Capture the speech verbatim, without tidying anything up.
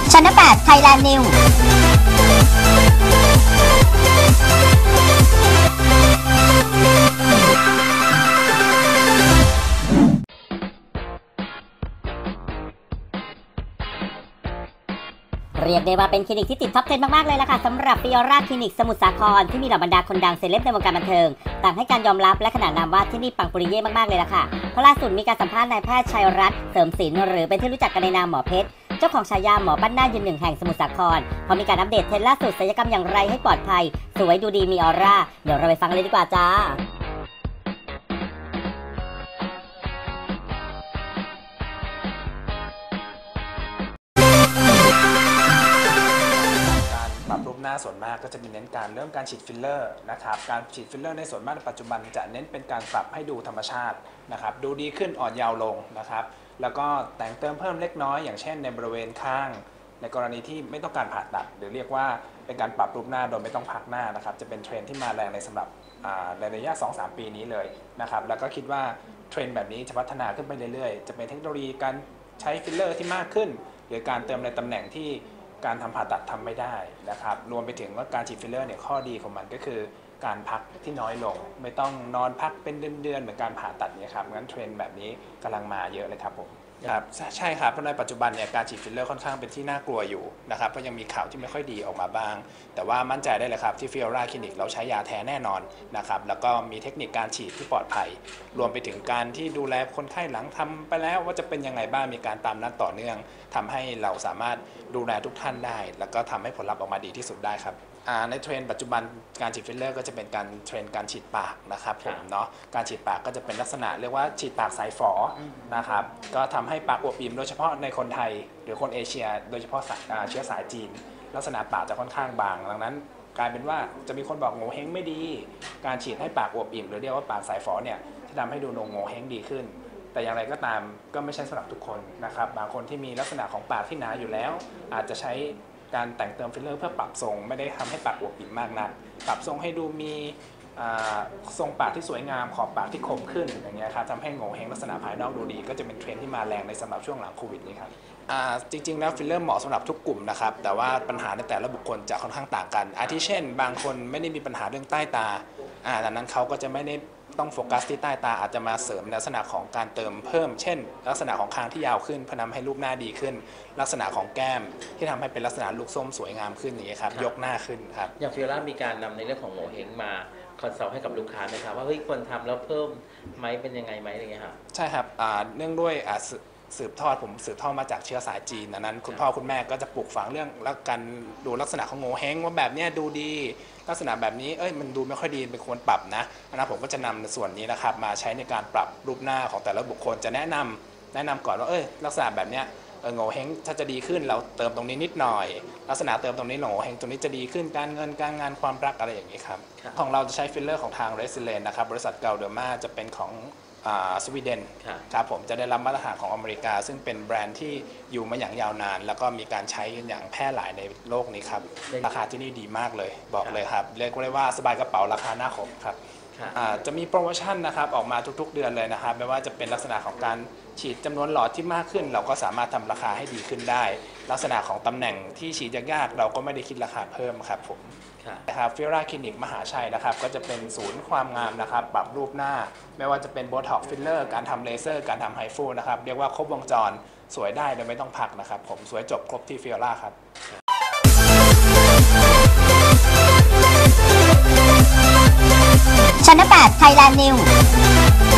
ชั้นแปดไทยแลนด์นิวเรียกได้ว่าเป็นคลินิกที่ติดท็อปสิบมากๆเลยล่ะค่ะสำหรับฟิออร่าคลินิกสมุทรสาครที่มีเหล่าบรรดาคนดังเซเลบในวงการบันเทิงต่างให้การยอมรับและขนานนามว่าที่นี่ปังปุริเย่มากๆเลยล่ะค่ะเพราะล่าสุดมีการสัมภาษณ์นายแพทย์ชัยรัตน์เสริมศิลป์หรือเป็นที่รู้จักกันในนามหมอเพชรเจ้าของฉายาหมอปั้นหน้ายืนหนึ่งแห่งสมุทรสาครพอมีการอัปเดตเทรนด์ล่าสุดศัลยกรรมอย่างไรให้ปลอดภัยสวยดูดีมีออร่าเดี๋ยวเราไปฟังเลยดีกว่าจ้าปรับรูปหน้าส่วนมากก็จะมีเน้นการเริ่มการฉีดฟิลเลอร์นะครับการฉีดฟิลเลอร์ในส่วนมากในปัจจุบันจะเน้นเป็นการปรับให้ดูธรรมชาตินะครับดูดีขึ้นอ่อนเยาว์ลงนะครับแล้วก็แต่งเติมเพิ่มเล็กน้อยอย่างเช่นในบริเวณข้างในกรณีที่ไม่ต้องการผ่าตัดหรือเรียกว่าเป็นการปรับรูปหน้าโดยไม่ต้องพักหน้านะครับจะเป็นเทรนด์ที่มาแรงในสำหรับในระยะ สองถึงสาม ปีนี้เลยนะครับแล้วก็คิดว่าเทรนด์แบบนี้จะพัฒนาขึ้นไปเรื่อยๆจะเป็นเทคโนโลยีการใช้ฟิลเลอร์ที่มากขึ้นหรือการเติมในตำแหน่งที่การทำผ่าตัดทำไม่ได้นะครับรวมไปถึงว่าการฉีดฟิลเลอร์เนี่ยข้อดีของมันก็คือการพักที่น้อยลงไม่ต้องนอนพักเป็นเดือนๆเหมือนการผ่าตัดเนี่ยครับงั้นเทรนด์แบบนี้กำลังมาเยอะเลยครับผมครับใช่ครับเพราะในปัจจุบันเนี่ยการฉีดฟิลเลอร์ค่อนข้างเป็นที่น่ากลัวอยู่นะครับเพราะยังมีข่าวที่ไม่ค่อยดีออกมาบ้างแต่ว่ามั่นใจได้เลยครับที่ฟิออร่าคลินิกเราใช้ยาแท้แน่นอนนะครับแล้วก็มีเทคนิคการฉีดที่ปลอดภัยรวมไปถึงการที่ดูแลคนไข้หลังทำไปแล้วว่าจะเป็นยังไงบ้างมีการตามนัดต่อเนื่องทำให้เราสามารถดูแลทุกท่านได้แล้วก็ทำให้ผลลัพธ์ออกมาดีที่สุดได้ครับในเทรนด์ปัจจุบันการฉีดฟิลเลอร์ก็จะเป็นการเทรนด์การฉีดปากนะครับผมเนาะการฉีดปากก็จะเป็นลักษณะเรียกว่าฉีดปากสายฝอนะครับก็ทำให้ปากอวบอิ่มโดยเฉพาะในคนไทยหรือคนเอเชียโดยเฉพาะเชื้อสายจีนลักษณะปากจะค่อนข้างบางดังนั้นกลายเป็นว่าจะมีคนบอกโงเห้งไม่ดีการฉีดให้ปากอวบอิ่มหรือเรียกว่าปากสายฝอเนี่ยจะทำให้ดูโงเห้งดีขึ้นแต่อย่างไรก็ตามก็ไม่ใช่สำหรับทุกคนนะครับบางคนที่มีลักษณะของปากที่หนาอยู่แล้วอาจจะใช้การแต่งเติมฟิลเลอร์เพื่อปรับทรงไม่ได้ทำให้ปากอวบอิ่มมากนักปรับทรงให้ดูมีทรงปากที่สวยงามขอบปากที่คมขึ้นอย่างเงี้ยครับทำให้โงเห้งลักษณะภายนอกดูดีก็จะเป็นเทรนด์ที่มาแรงในสำหรับช่วงหลังโควิดนี้ครับจริงๆแล้วฟิลเลอร์เหมาะสำหรับทุกกลุ่มนะครับแต่ว่าปัญหาในแต่ละบุคคลจะค่อนข้างต่างกันอาทิเช่นบางคนไม่ได้มีปัญหาเรื่องใต้ตาดังนั้นเขาก็จะไม่ได้ต้องโฟกัสที่ใต้ตาอาจจะมาเสริมลักษณะของการเติมเพิ่มเช่นลักษณะของคางที่ยาวขึ้นเพื่อทำให้รูปหน้าดีขึ้นลักษณะของแก้มที่ทำให้เป็นลักษณะลูกส้มสวยงามขึ้นอย่างนี้ครับยกหน้าขึ้นครับอย่างฟิออร่ามีการนำในเรื่องของโงเห้งมาคอนซัลท์ให้กับลูกค้าไหมครับว่าเฮ้ยควรทำแล้วเพิ่มไหมเป็นยังไงไหมอะไรเงี้ยครับใช่ครับเนื่องด้วยสืบทอดผมสืบทอดมาจากเชื้อสายจีนดังนั้นคุณพ่อคุณแม่ก็จะปลูกฝังเรื่องแล้วกันดูลักษณะของโงเห้งว่าแบบนี้ดูดีลักษณะแบบนี้เอ้ยมันดูไม่ค่อยดีเป็นควรปรับนะนะผมก็จะนำในส่วนนี้นะครับมาใช้ในการปรับรูปหน้าของแต่ละบุคคลจะแนะนำแนะนำก่อนว่าเอ้ยลักษณะแบบนี้โงเห้งถ้าจะดีขึ้นเราเติมตรงนี้นิดหน่อยลักษณะเติมตรงนี้โงเห้งตรงนี้จะดีขึ้นการเงินการงานความรักอะไรอย่างนี้ครับของเราจะใช้ฟิลเลอร์ของทางเรสซิเลนนะครับบริษัทเกาเดอร์มาจะเป็นของสวีเดนครับผมจะได้รับมาตรฐานของอเมริกาซึ่งเป็นแบรนด์ที่อยู่มาอย่างยาวนานแล้วก็มีการใช้อย่างแพร่หลายในโลกนี้ครับราคาที่นี่ดีมากเลยบอกเลยครับเรียกได้ว่าสบายกระเป๋าราคาหน้าคมครับจะมีโปรโมชั่นนะครับออกมาทุกๆเดือนเลยนะครับไม่ว่าจะเป็นลักษณะของการฉีดจำนวนหลอดที่มากขึ้นเราก็สามารถทำราคาให้ดีขึ้นได้ลักษณะของตำแหน่งที่ฉีดยากๆเราก็ไม่ได้คิดราคาเพิ่มครับผมนะครับฟิออร่าคลินิกมหาชัยนะครับก็จะเป็นศูนย์ความงามนะครับปรับรูปหน้าไม่ว่าจะเป็นโบท็อกซ์ฟิลเลอร์การทำเลเซอร์การทำไฮฟูนะครับเรียกว่าครบวงจรสวยได้โดยไม่ต้องพักนะครับผมสวยจบครบที่ฟิออร่าครับชั้นแปดไทยแลนด์นิว